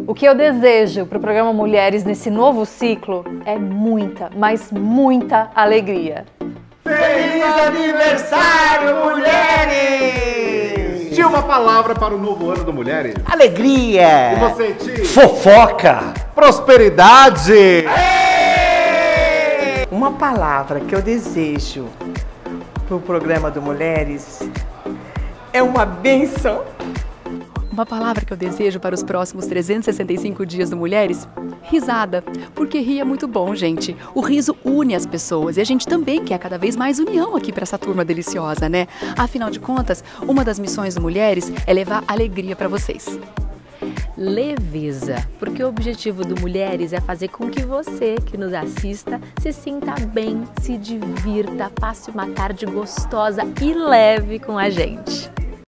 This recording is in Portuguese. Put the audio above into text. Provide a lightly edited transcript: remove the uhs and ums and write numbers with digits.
O que eu desejo para o programa Mulheres nesse novo ciclo é muita, mas muita alegria. Feliz aniversário, mulheres! Tinha uma palavra para o novo ano do Mulheres. Alegria! E você, Ti? Fofoca! Prosperidade! Uma palavra que eu desejo para o programa do Mulheres é uma bênção. Uma palavra que eu desejo para os próximos 365 dias do Mulheres? Risada. Porque rir é muito bom, gente. O riso une as pessoas e a gente também quer cada vez mais união aqui para essa turma deliciosa, né? Afinal de contas, uma das missões do Mulheres é levar alegria para vocês. Leveza, porque o objetivo do Mulheres é fazer com que você, que nos assista, se sinta bem, se divirta, passe uma tarde gostosa e leve com a gente.